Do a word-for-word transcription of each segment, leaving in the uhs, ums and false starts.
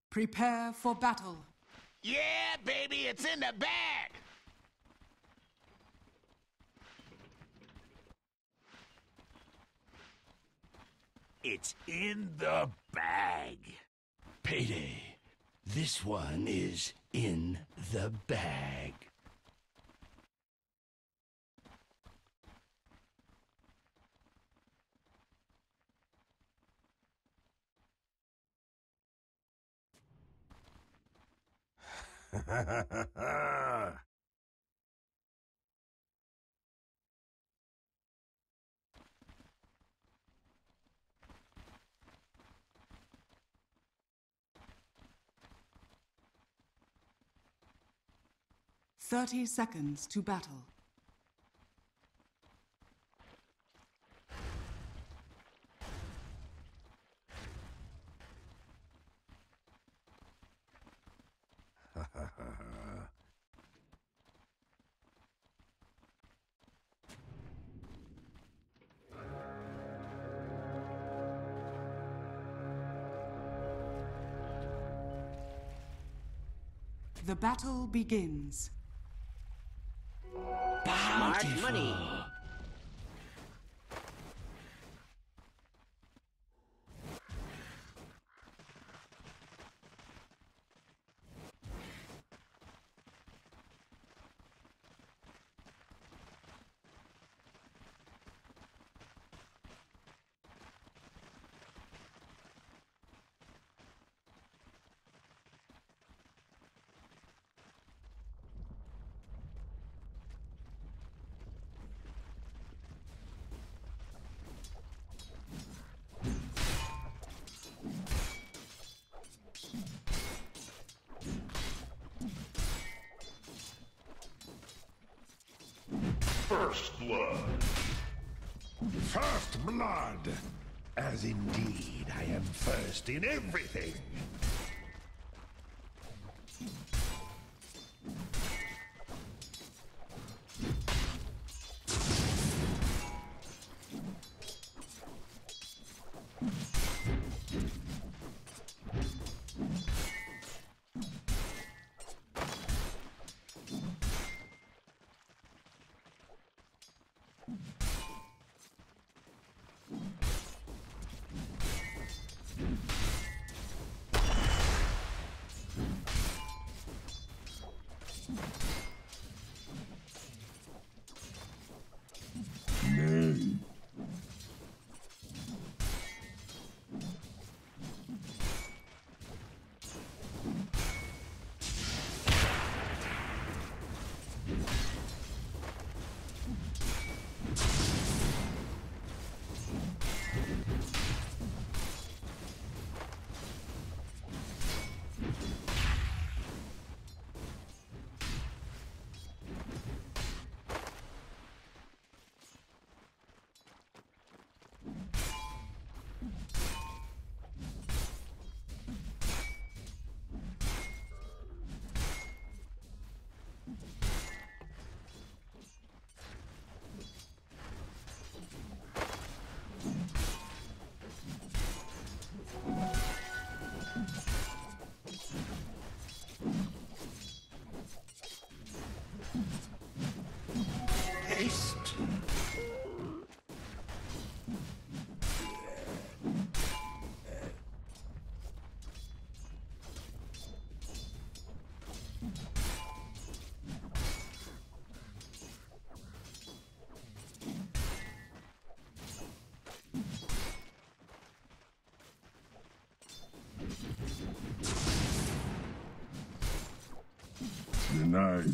Prepare for battle. Yeah, baby, it's in the bag! It's in the bag. Payday. This one is in the bag. Ha ha ha! Thirty seconds to battle. The battle begins. Smart money. First blood. First blood. As indeed I am first in everything. Haste. Denied.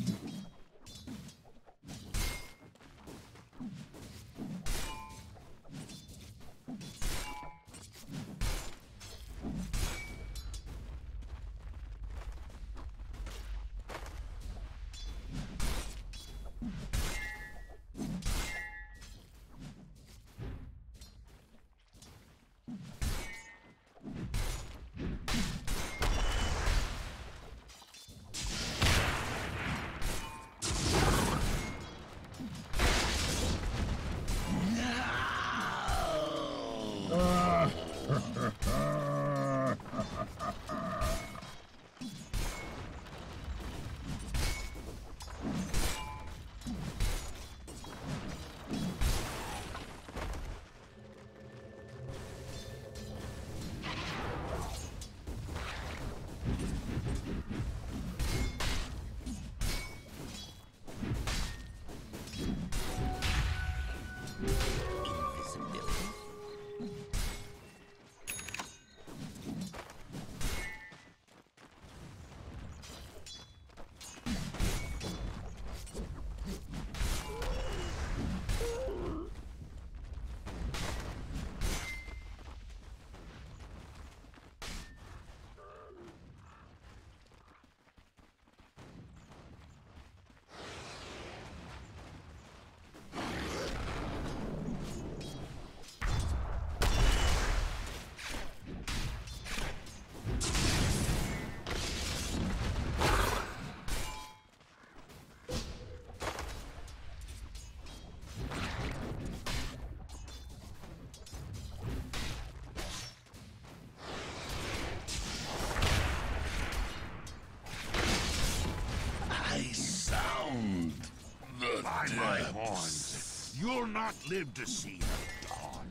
not live to see the dawn.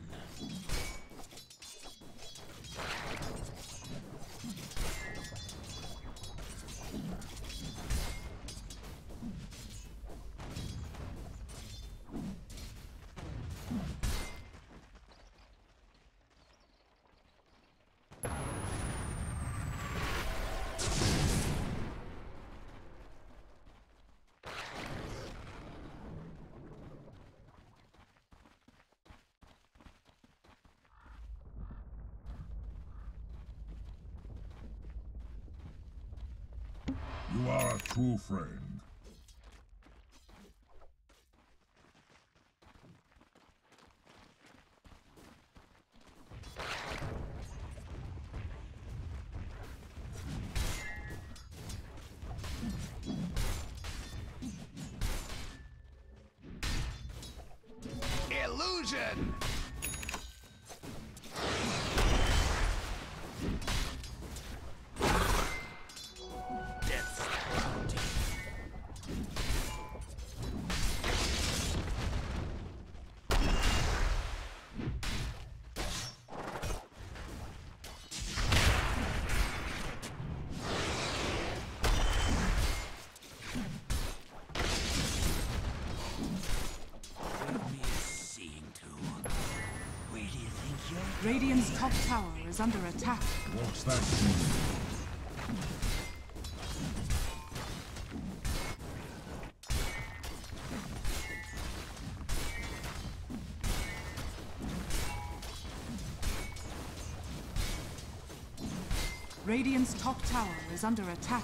You are a true friend. Illusion! Radiant's top tower is under attack. What's that mean? Radiant's top tower is under attack.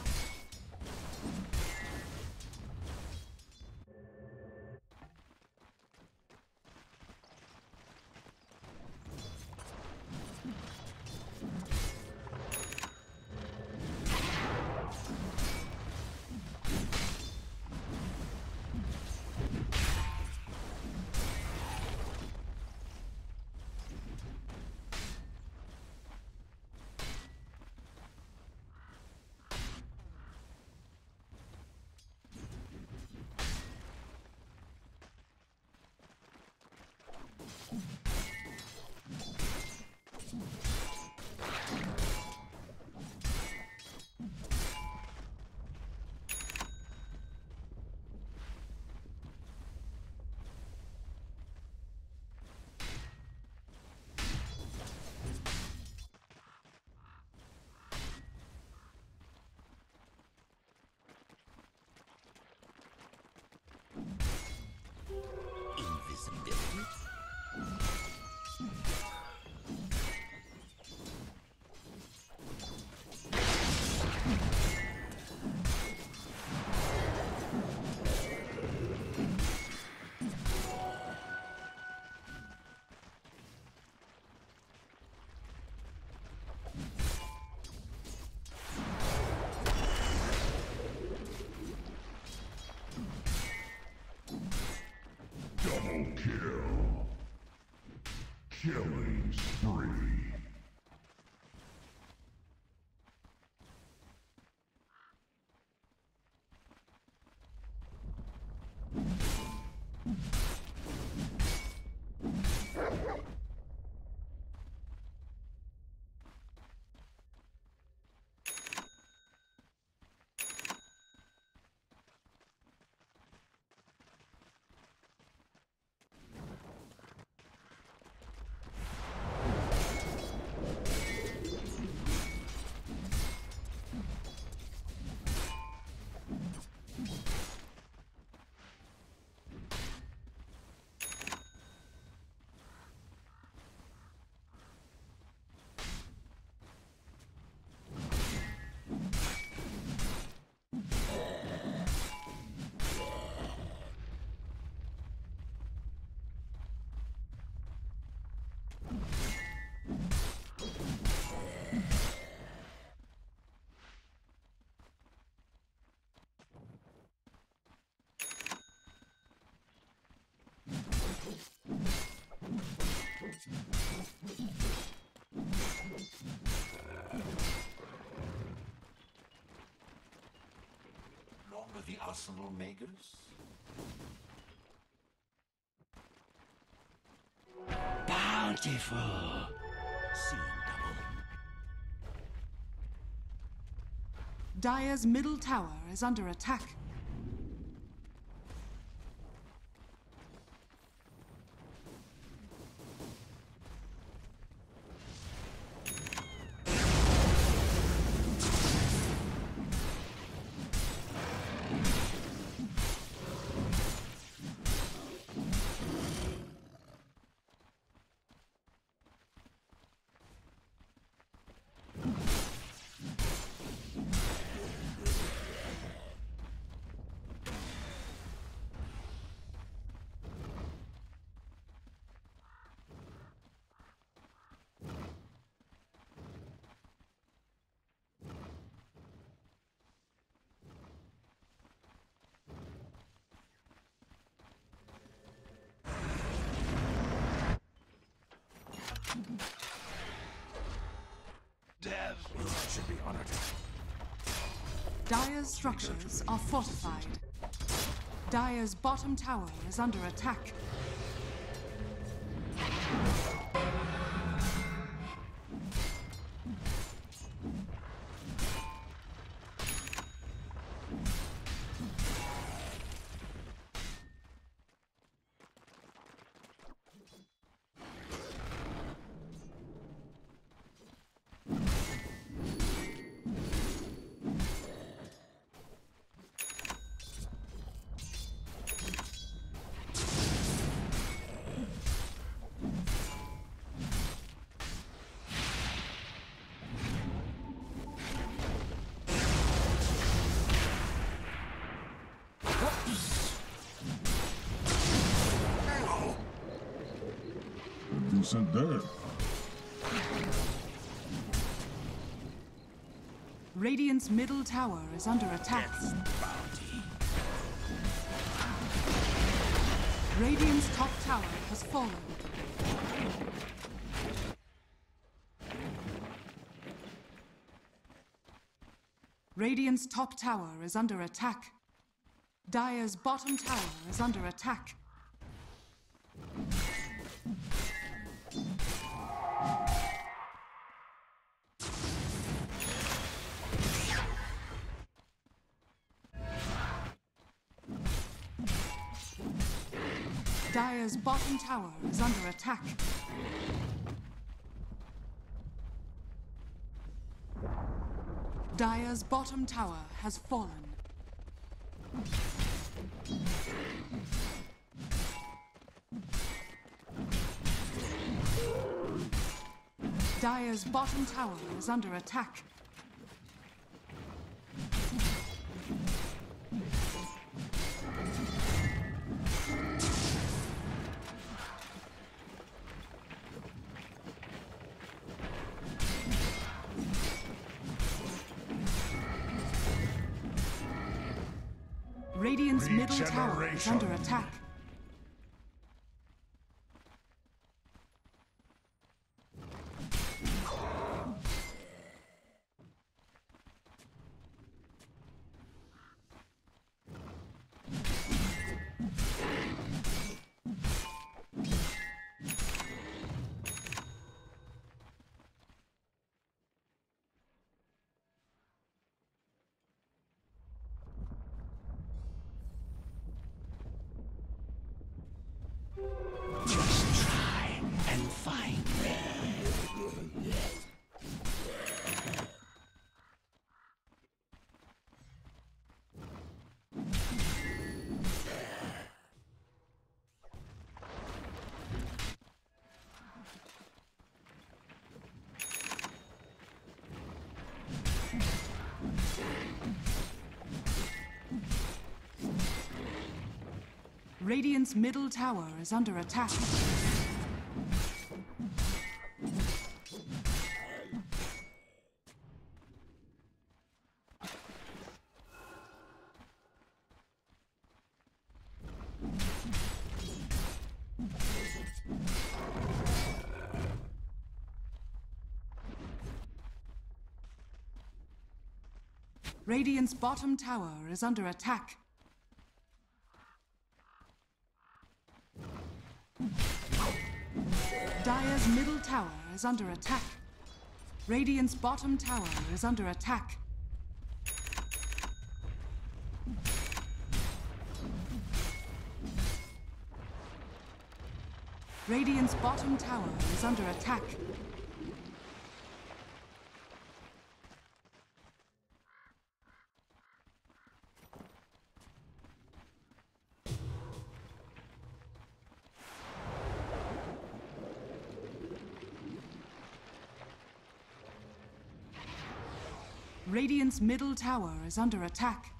Double kill. Killing spree. Long are the arsenal makers. Beautiful. Seeing double. Dire's middle tower is under attack. Dev, you should be honored. Dire's structures are fortified. Dire's bottom tower is under attack. Decent there. Radiant's middle tower is under attack. Radiant's top tower has fallen. Radiant's top tower is under attack. Dire's bottom tower is under attack. Dire's bottom tower is under attack. Dire's bottom tower has fallen. Dire's bottom tower is under attack. Radiant's middle tower is under attack. Just try and find me. Radiant's middle tower is under attack. Radiant's bottom tower is under attack. Dire's middle tower is under attack. Radiant's bottom tower is under attack. Radiant's bottom tower is under attack. Radiant's middle tower is under attack.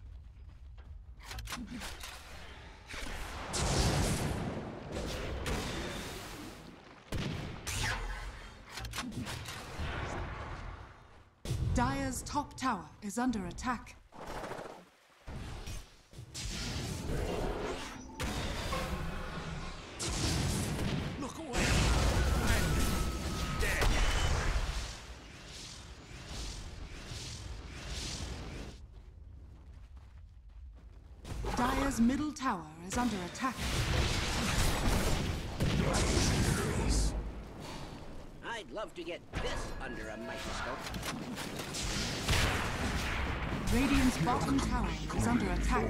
Dire's top tower is under attack. Look away! I'm dead. Dire's middle tower is under attack. I'd love to get this under a microscope. Radiant's bottom tower is under attack.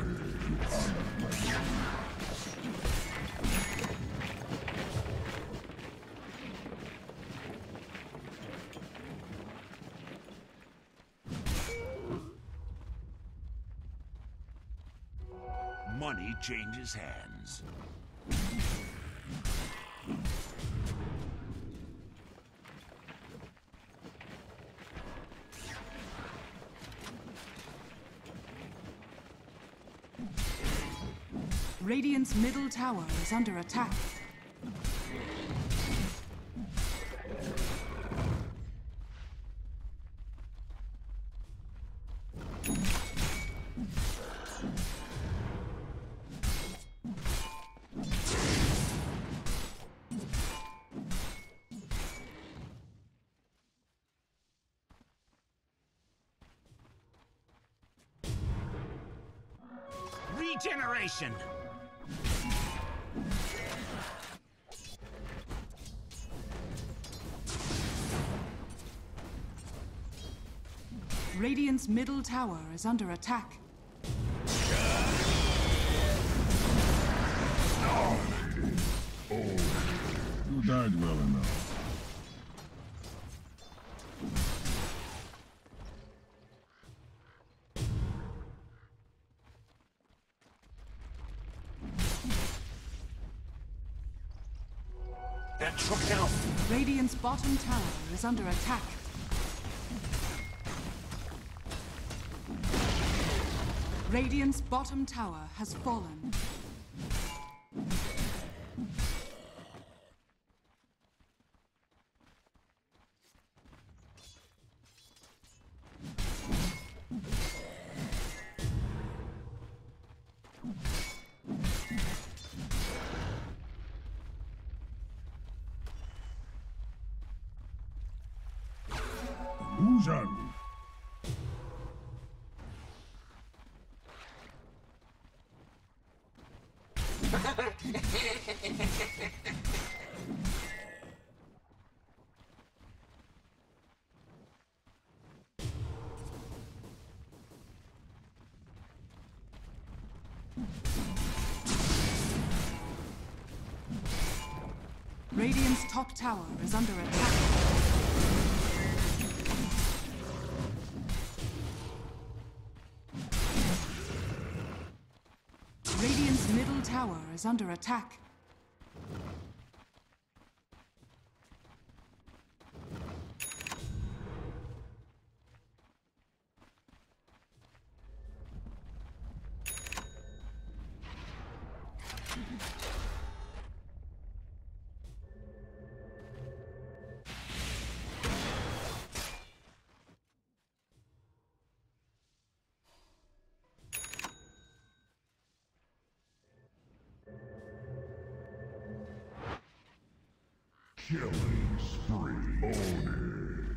Money changes hands. Radiant's middle tower is under attack. Regeneration! Radiant's middle tower is under attack. You died well enough. That took it out. Radiant's bottom tower is under attack. Radiant's bottom tower has fallen. Illusion. Radiant's top tower is under attack. Radiant's middle tower is under attack. Killing spree. Oni.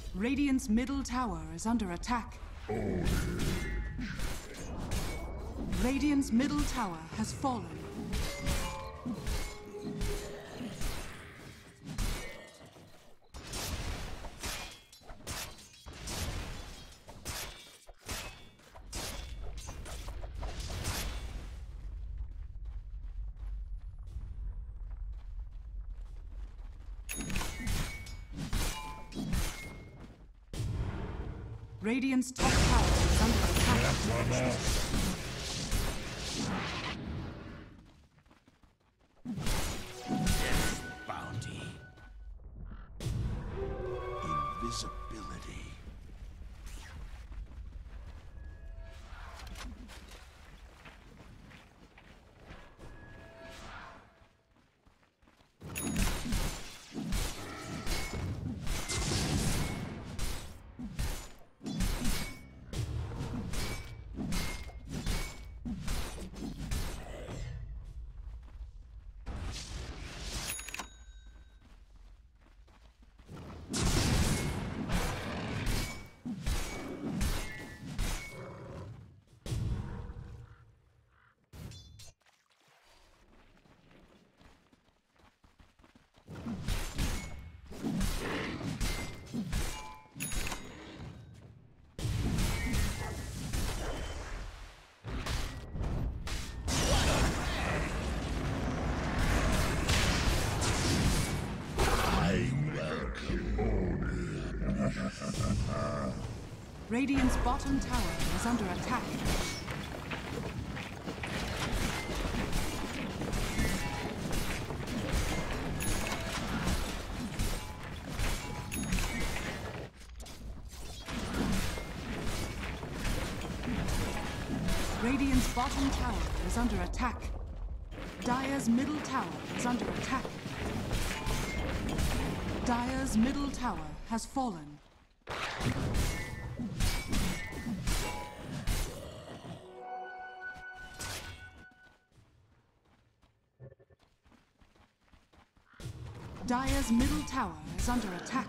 Radiant's middle tower is under attack. Oni. Radiant's middle tower has fallen. Radiant's top tower is under attack. Death bounty. Invisibility. Radiant's bottom tower is under attack. Radiant's bottom tower is under attack. Dire's middle tower is under attack. Dire's middle tower has fallen. Dire's middle tower is under attack.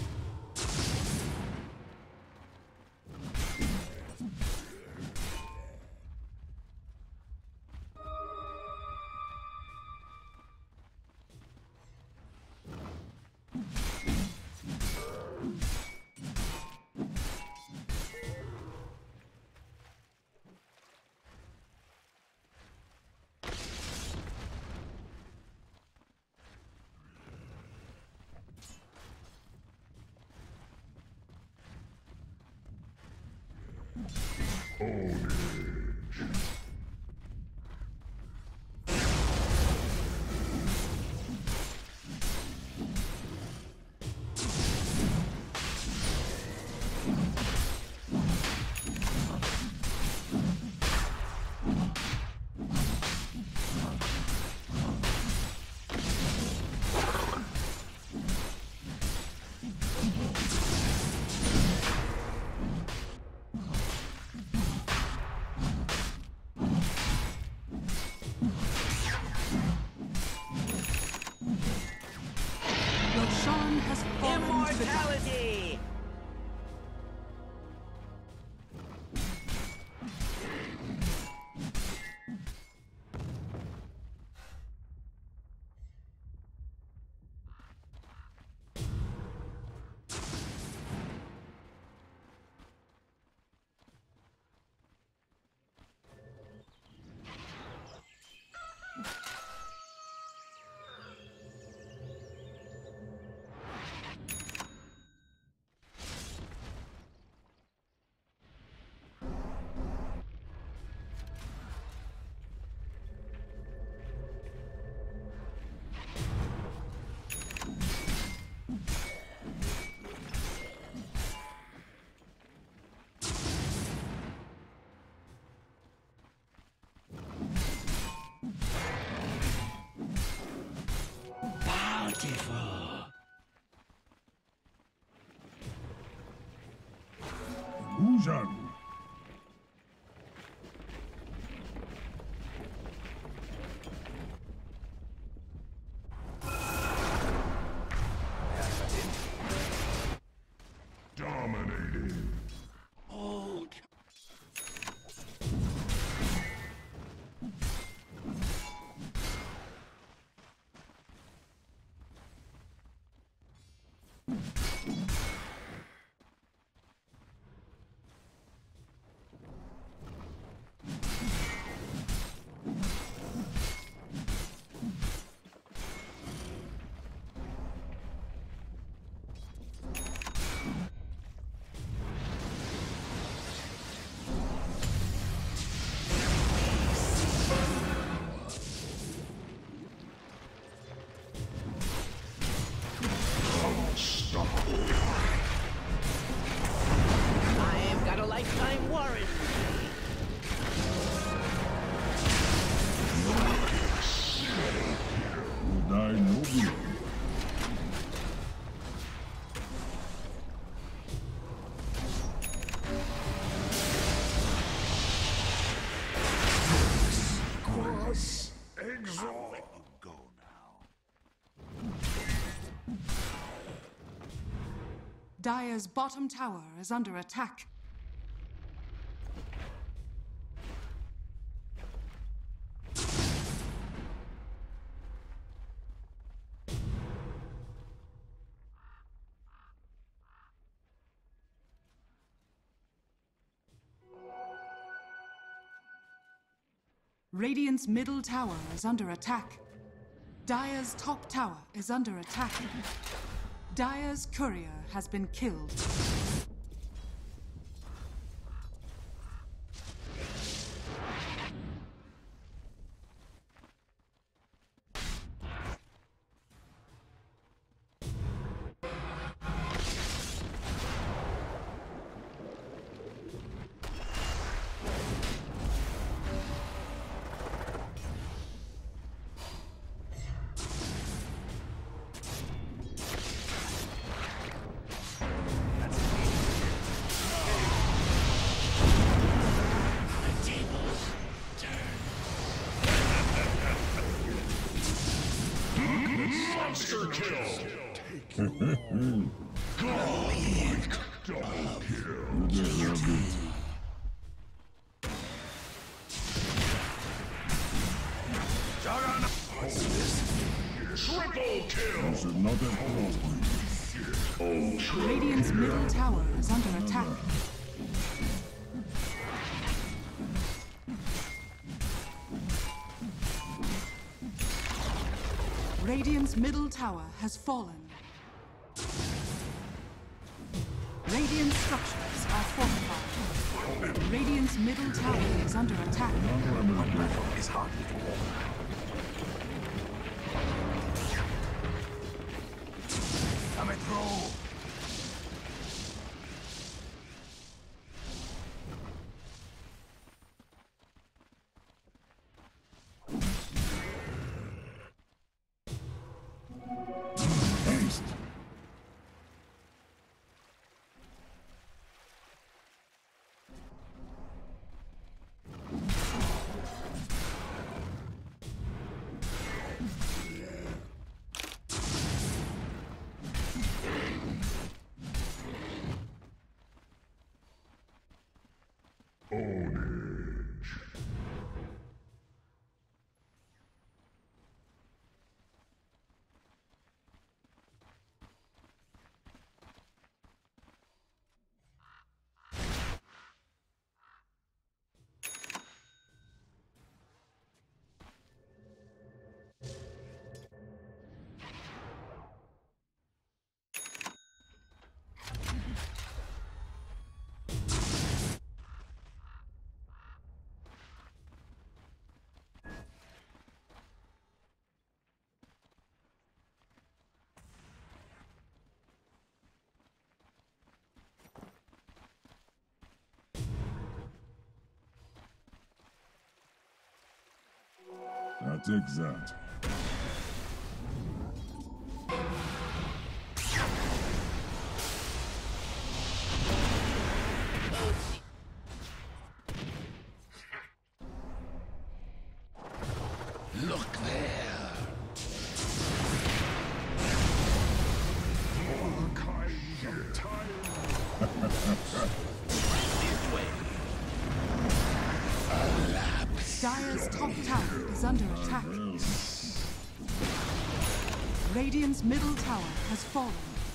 Roshan has fallen to the dark. Immortality! Ujan. Dominating. Hold. Dire's bottom tower is under attack. Radiant's middle tower is under attack. Dire's top tower is under attack. Dire's courier has been killed. Monster kill! Godlike double kill! Triple kill! This is not a problem. Radiant's middle tower is under attack. Radiant's middle tower has fallen. Radiant structures are fortified. Radiant's middle tower is under attack. Is hardly to walk. Come and throw! I'll take that. Look there! All kinds of time. This way! Dire's top tower is under attack. Radiant's middle tower has fallen.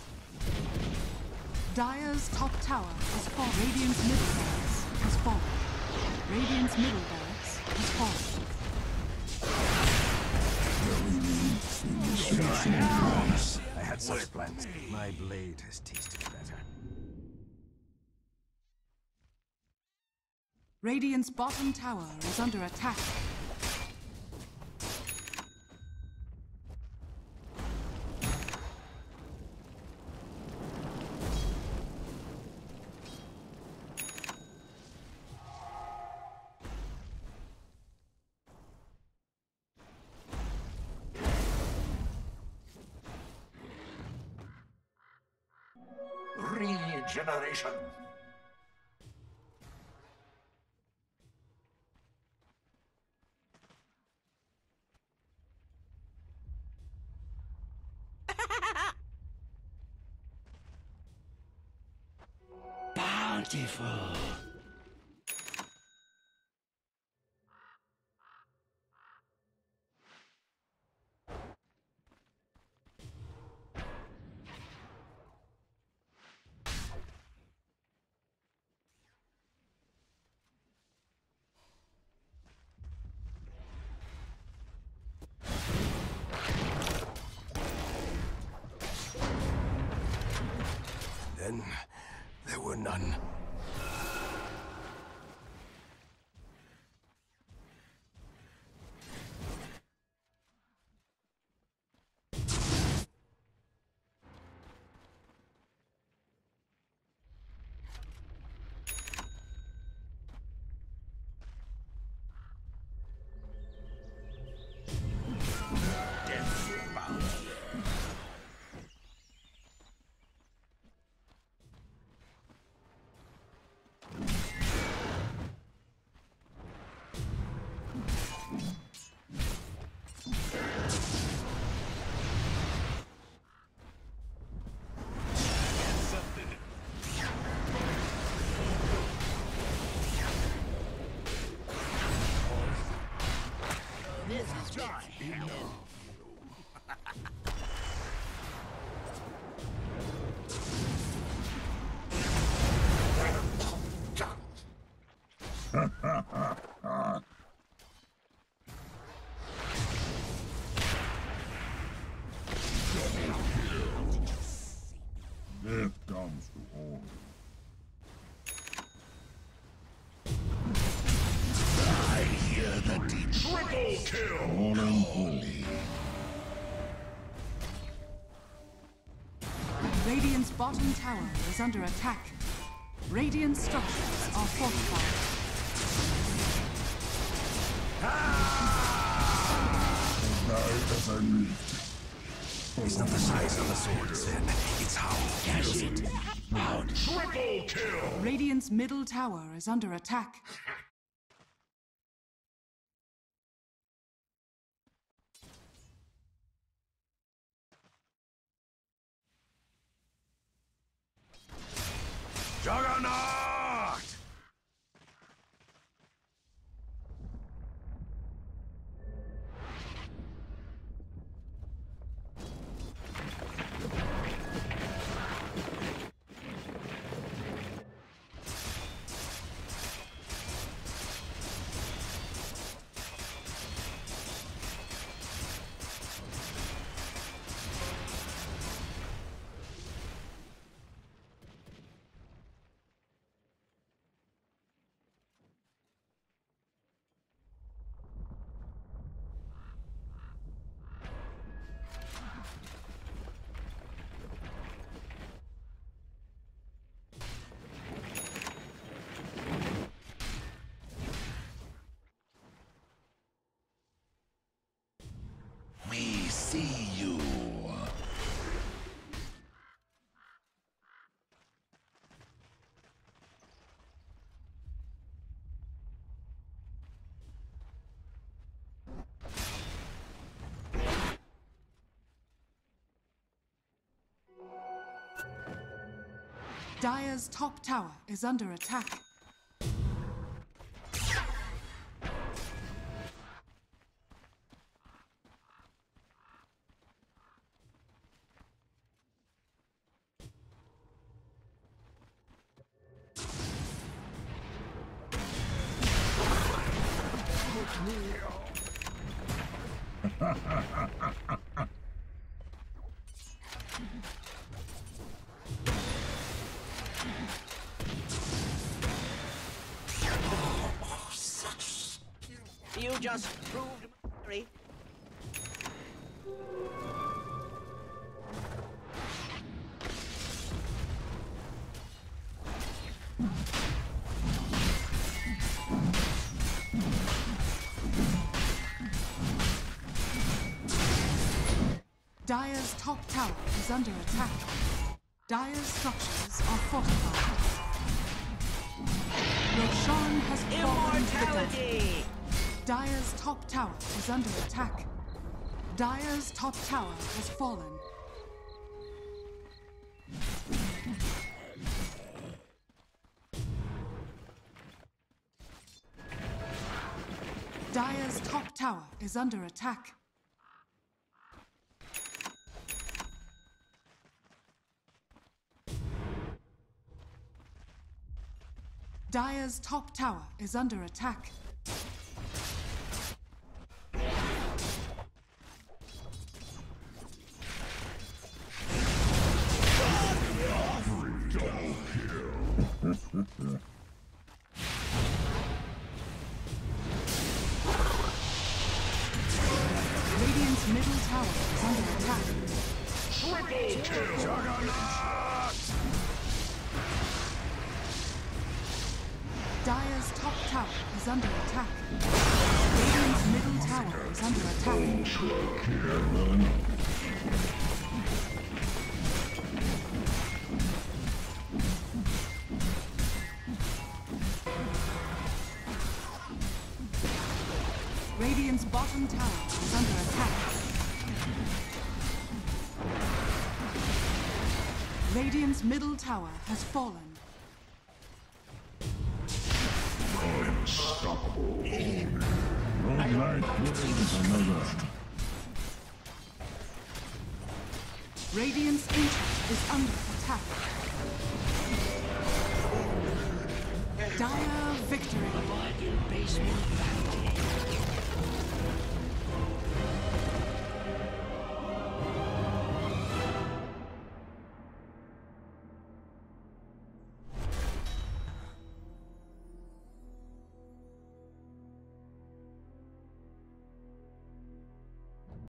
Dire's top tower has fallen. Radiant's middle barracks has fallen. Radiant's middle barracks has fallen. I had such plans. My blade has tasted better. Radiant's bottom tower is under attack. Regeneration! Beautiful. Then there were none. This is hell. Death comes to all. I hear the deep Triple kill! All and all. Radiant's bottom tower is under attack. Radiant structures are fortified. Die as I lived. It's not the size of the sword, Zen. It's how you use it. How Triple kill! Radiant's middle tower is under attack. Juggernaut! We see you. Dire's top tower is under attack. You just proved my Dire's top tower is under attack. Dire's structures are fortified. Roshan has fallen to the death. immortality! Dire's top tower is under attack. Dire's top tower has fallen. top tower is under attack. Dire's top tower is under attack. Radiant's middle tower is under attack. Triple kill. Juggernaut. Dire's top tower is under attack. Radiant's middle tower is under attack. Radiant's bottom tower is under attack. Radiant's middle tower has fallen. Unstoppable. No night kills another. Radiant's ancient is under attack. Dire victory. Basement battle.